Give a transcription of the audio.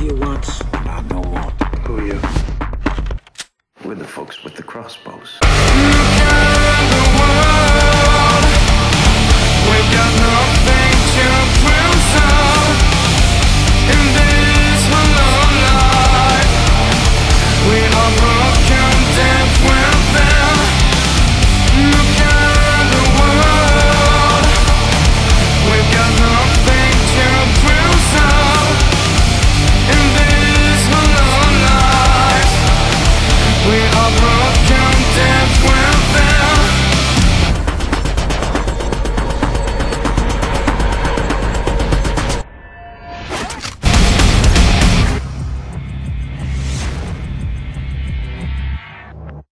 you want? I know what. Who are you? We're the folks with the crossbows.